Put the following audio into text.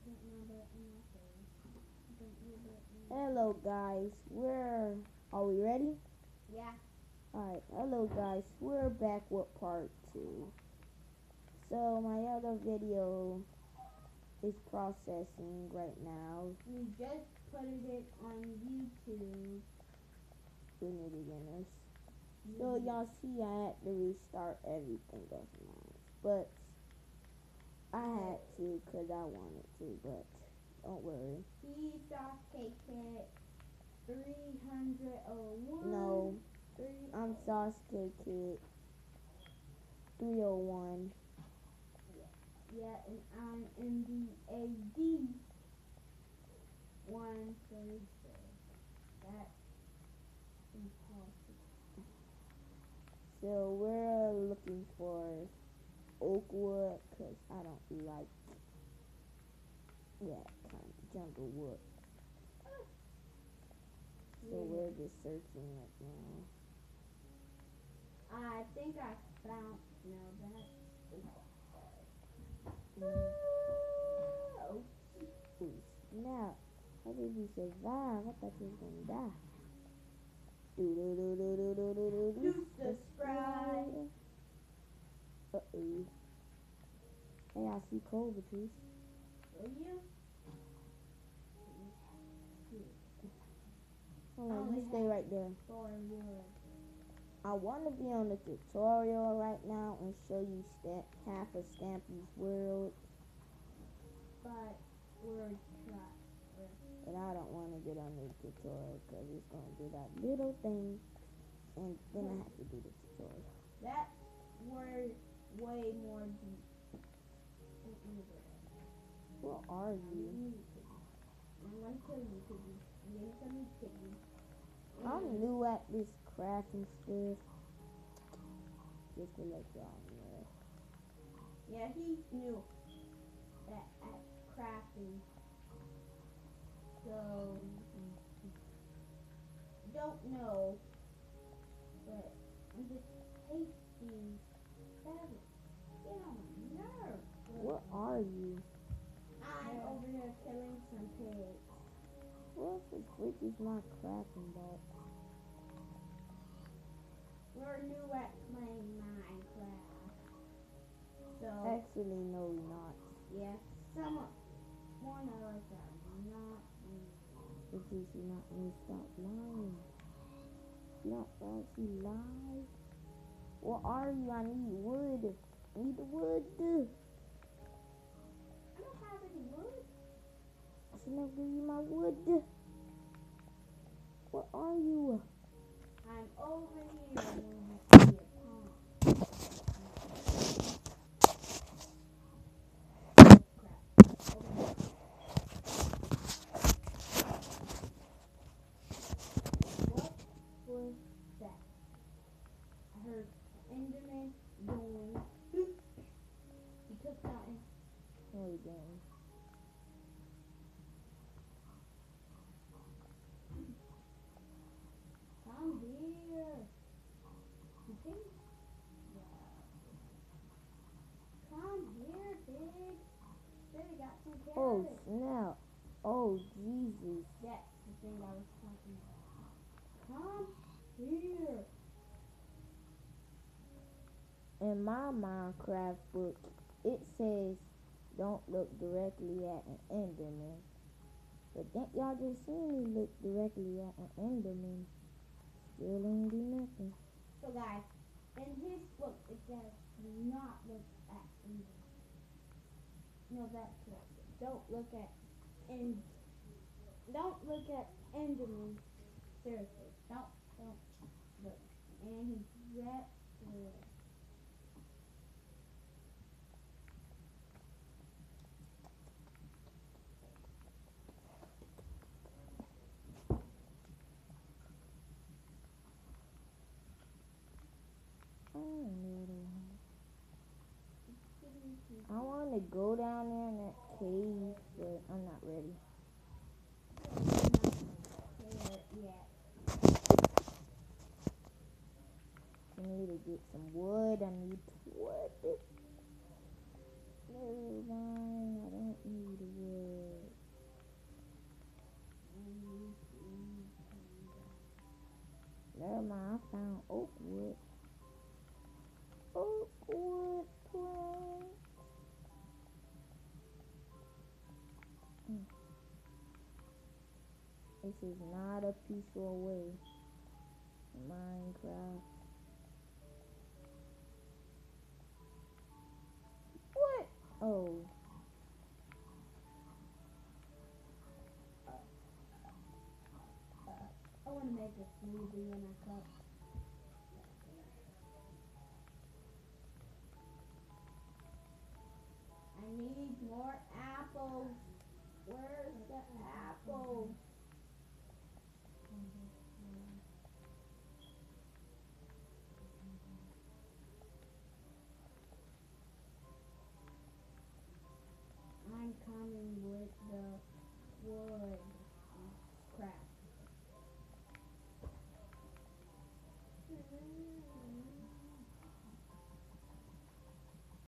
Hello guys, are we ready? Yeah. Alright, hello guys, we're back with part 2. So my other video is processing right now. We just put it on YouTube. For new beginners. So y'all see I had to restart everything of mine. But I had to because I wanted to, but don't worry. He's off KK 301. No, I'm Sasuke Kid 301. Yeah, and I'm MDAD 136. That's impossible. So we're looking for Oakwood because I don't like that kind of jungle wood. So we're just searching right now. I think I found that. Oh, snap. How did you survive? I thought you was gonna die. Do subscribe. Uh-oh. Hey, I see clover trees. Will you? Hold on, you stay right there. Forward. I want to be on the tutorial right now and show you half of Stampy's world. But we're trapped. But I don't want to get on the tutorial because it's going to do that little thing. And then I have to do the tutorial. That's way more deep. Where are you? I'm going to kill you, Piggy. I'm going to kill you, Piggy. I'm new at this crafting stuff. Just to let y'all know. Yeah, he's new at crafting. So, don't know. But I'm just tasty. Get on my nerves. Where are you? I'm over here killing some pigs. What the frick is my crafting box? We're new at playing Minecraft. So Actually, no, we're not. yeah, one of us are not new. If you not me, stop lying. You don't actually lie. Where are you? I need wood. I need the wood. I don't have any wood. I should not give you my wood. Where are you? I'm over here. Where you see a pond. What was that? I heard Enderman going. He took something. No, you didn't. Come here. You think? Come here, pig. They got some carrots. Oh, snap. Oh, Jesus. That's the thing I was talking about. Come here. In my Minecraft book, it says don't look directly at an Enderman. But then y'all just seen me look directly at an Enderman. Still ain't do nothing. So guys, in his book it says do not look at Enderman. No, that's right. Don't look at Enderman. Seriously, don't look. And he's red. I want to go down there in that cave, but I'm not ready. I need to get some wood. I need wood. Never mind, I don't need wood. oak wood. Oak wood plank. This is not a peaceful way. Minecraft. What? Oh. I want to make a smoothie in a cup. I need more apples. Where's the apples? I'm coming with the